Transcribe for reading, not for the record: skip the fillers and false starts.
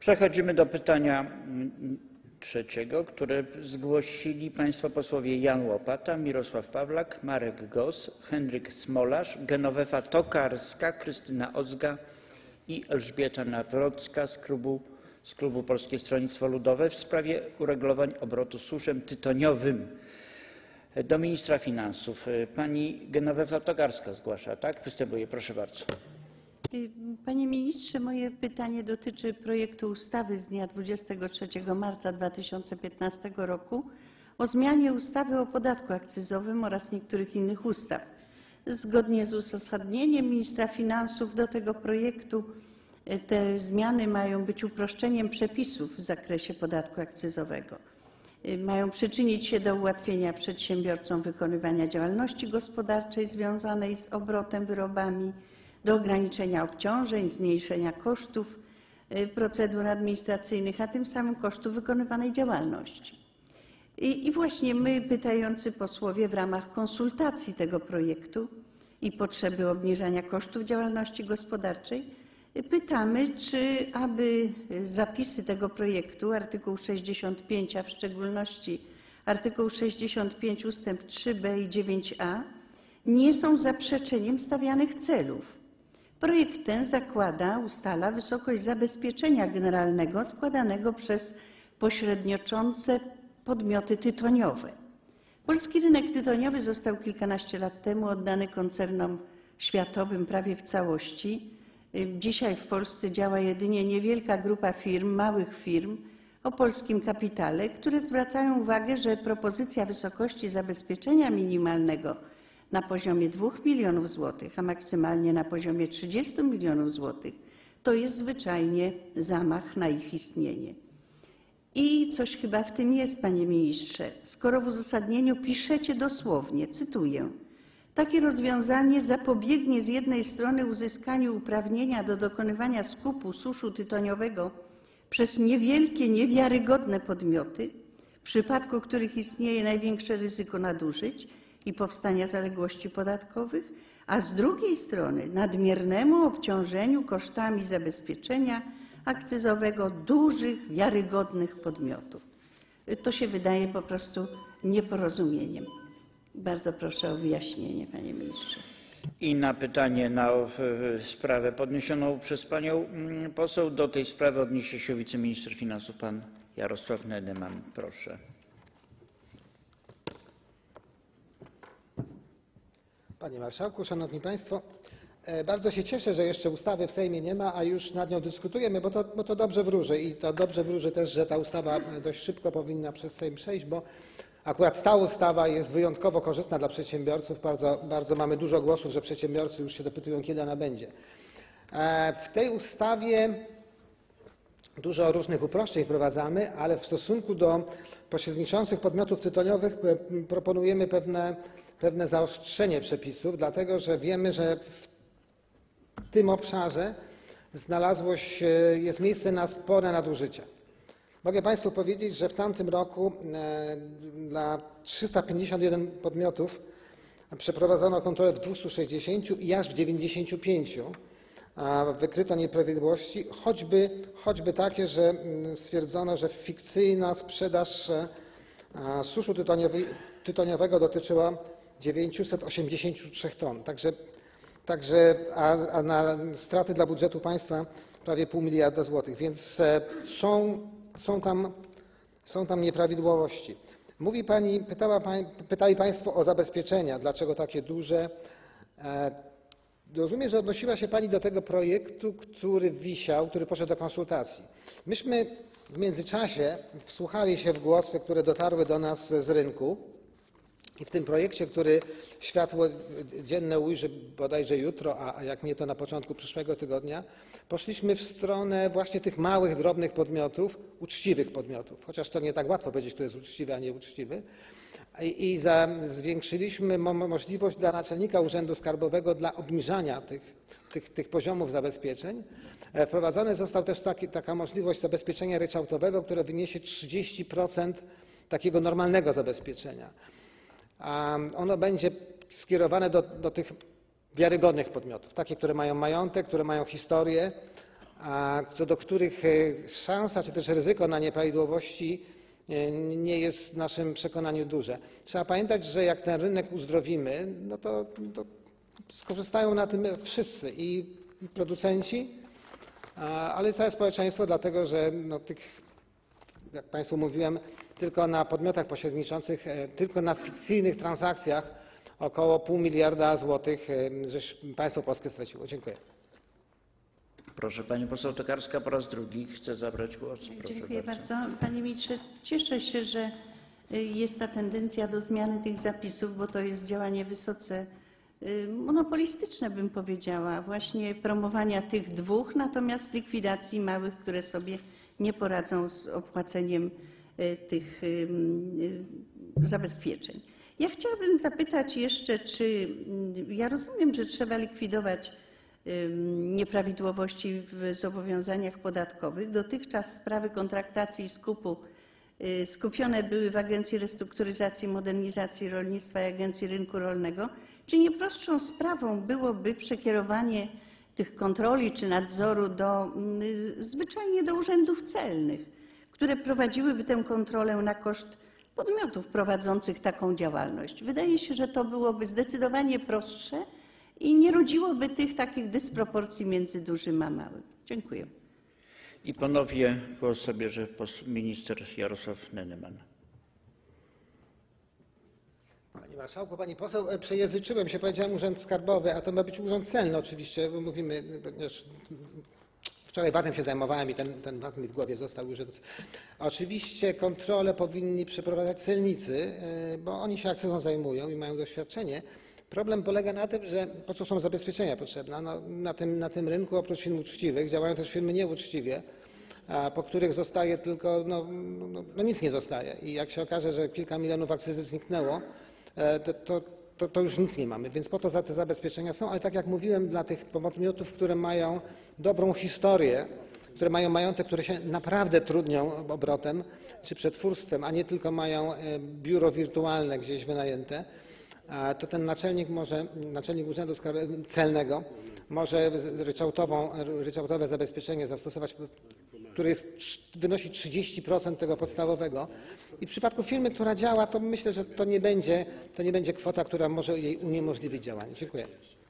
Przechodzimy do pytania trzeciego, które zgłosili państwo posłowie Jan Łopata, Mirosław Pawlak, Marek Gos, Henryk Smolarz, Genowefa Tokarska, Krystyna Ozga i Elżbieta Nawrocka z klubu Polskie Stronnictwo Ludowe w sprawie uregulowań obrotu suszem tytoniowym. Do ministra finansów. Pani Genowefa Tokarska zgłasza, tak? Występuje, proszę bardzo. Panie ministrze, moje pytanie dotyczy projektu ustawy z dnia 23 marca 2015 roku o zmianie ustawy o podatku akcyzowym oraz niektórych innych ustaw. Zgodnie z uzasadnieniem ministra finansów do tego projektu te zmiany mają być uproszczeniem przepisów w zakresie podatku akcyzowego. Mają przyczynić się do ułatwienia przedsiębiorcom wykonywania działalności gospodarczej związanej z obrotem wyrobami, do ograniczenia obciążeń, zmniejszenia kosztów procedur administracyjnych, a tym samym kosztów wykonywanej działalności. I właśnie my, pytający posłowie, w ramach konsultacji tego projektu i potrzeby obniżania kosztów działalności gospodarczej, pytamy, czy aby zapisy tego projektu, artykuł 65, a w szczególności artykuł 65 ustęp 3b i 9a, nie są zaprzeczeniem stawianych celów. Projekt ten ustala wysokość zabezpieczenia generalnego składanego przez pośredniczące podmioty tytoniowe. Polski rynek tytoniowy został kilkanaście lat temu oddany koncernom światowym prawie w całości. Dzisiaj w Polsce działa jedynie niewielka grupa firm, małych firm o polskim kapitale, które zwracają uwagę, że propozycja wysokości zabezpieczenia minimalnego na poziomie 2 milionów złotych, a maksymalnie na poziomie 30 milionów złotych, to jest zwyczajnie zamach na ich istnienie. I coś chyba w tym jest, panie ministrze, skoro w uzasadnieniu piszecie dosłownie, cytuję: takie rozwiązanie zapobiegnie z jednej strony uzyskaniu uprawnienia do dokonywania skupu suszu tytoniowego przez niewielkie, niewiarygodne podmioty, w przypadku których istnieje największe ryzyko nadużyć i powstania zaległości podatkowych, a z drugiej strony nadmiernemu obciążeniu kosztami zabezpieczenia akcyzowego dużych, wiarygodnych podmiotów. To się wydaje po prostu nieporozumieniem. Bardzo proszę o wyjaśnienie, panie ministrze. I na pytanie na sprawę podniesioną przez panią poseł do tej sprawy odniesie się wiceminister finansów pan Jarosław Neneman. Proszę. Panie marszałku, szanowni państwo, bardzo się cieszę, że jeszcze ustawy w Sejmie nie ma, a już nad nią dyskutujemy, bo to dobrze wróży i to dobrze wróży też, że ta ustawa dość szybko powinna przez Sejm przejść, bo akurat ta ustawa jest wyjątkowo korzystna dla przedsiębiorców. Bardzo mamy dużo głosów, że przedsiębiorcy już się dopytują, kiedy ona będzie. W tej ustawie dużo różnych uproszczeń wprowadzamy, ale w stosunku do pośredniczących podmiotów tytoniowych proponujemy pewne zaostrzenie przepisów, dlatego że wiemy, że w tym obszarze jest miejsce na spore nadużycia. Mogę państwu powiedzieć, że w tamtym roku dla 351 podmiotów przeprowadzono kontrolę w 260 i aż w 95 wykryto nieprawidłowości, choćby takie, że stwierdzono, że fikcyjna sprzedaż suszu tytoniowego dotyczyła 983 ton, a na straty dla budżetu państwa prawie $0,5 miliarda złotych, więc są tam nieprawidłowości. Pytali państwo o zabezpieczenia, dlaczego takie duże. Rozumiem, że odnosiła się pani do tego projektu, który wisiał, który poszedł do konsultacji. Myśmy w międzyczasie wsłuchali się w głosy, które dotarły do nas z rynku i w tym projekcie, który światło dzienne ujrzy bodajże jutro, a jak mnie to na początku przyszłego tygodnia, poszliśmy w stronę właśnie tych małych, drobnych podmiotów, uczciwych podmiotów, chociaż to nie tak łatwo powiedzieć, kto jest uczciwy, a nieuczciwy. I zwiększyliśmy możliwość dla naczelnika Urzędu Skarbowego dla obniżania tych poziomów zabezpieczeń. Wprowadzona została też taka możliwość zabezpieczenia ryczałtowego, które wyniesie 30% takiego normalnego zabezpieczenia. Ono będzie skierowane do tych wiarygodnych podmiotów, takie, które mają majątek, które mają historię a co do których szansa czy też ryzyko na nieprawidłowości nie jest w naszym przekonaniu duże. Trzeba pamiętać, że jak ten rynek uzdrowimy, no to skorzystają na tym wszyscy i producenci, ale i całe społeczeństwo, dlatego że jak Państwu mówiłem, tylko na podmiotach pośredniczących, tylko na fikcyjnych transakcjach około 0,5 miliarda złotych państwo polskie straciło. Dziękuję. Proszę, pani poseł Tokarska po raz drugi chce zabrać głos. Proszę Dziękuję bardzo. Panie ministrze, cieszę się, że jest ta tendencja do zmiany tych zapisów, bo to jest działanie wysoce monopolistyczne, bym powiedziała, właśnie promowania tych dwóch, natomiast likwidacji małych, które sobie nie poradzą z opłaceniem tych zabezpieczeń. Ja chciałabym zapytać jeszcze, czy ja rozumiem, że trzeba likwidować nieprawidłowości w zobowiązaniach podatkowych. Dotychczas sprawy kontraktacji i skupu skupione były w Agencji Restrukturyzacji i Modernizacji Rolnictwa i Agencji Rynku Rolnego. Czy nie prostszą sprawą byłoby przekierowanie tych kontroli czy nadzoru zwyczajnie do urzędów celnych, które prowadziłyby tę kontrolę na koszt podmiotów prowadzących taką działalność? Wydaje się, że to byłoby zdecydowanie prostsze i nie rodziłoby tych takich dysproporcji między dużym a małym. Dziękuję. I ponownie głos zabierze minister Jarosław Neneman. Panie marszałku, pani poseł, przejęzyczyłem się, powiedziałem urząd skarbowy, a to ma być urząd celny oczywiście, bo mówimy, ponieważ wczoraj VAT-em się zajmowałem i ten VAT mi w głowie został urząd. Oczywiście kontrolę powinni przeprowadzać celnicy, bo oni się akcyzą zajmują i mają doświadczenie. Problem polega na tym, że po co są zabezpieczenia potrzebne? No, na tym rynku oprócz firm uczciwych działają też firmy nieuczciwie, po których zostaje tylko, nic nie zostaje. I jak się okaże, że kilka milionów akcyzy zniknęło, to już nic nie mamy. Więc po to te zabezpieczenia są, ale tak jak mówiłem, dla tych podmiotów, które mają dobrą historię, które mają majątek, które się naprawdę trudnią obrotem czy przetwórstwem, a nie tylko mają biuro wirtualne gdzieś wynajęte, to ten naczelnik Urzędu Celnego może ryczałtowe zabezpieczenie zastosować, które wynosi 30% tego podstawowego. I w przypadku firmy, która działa, to myślę, że to nie będzie kwota, która może jej uniemożliwić działanie. Dziękuję.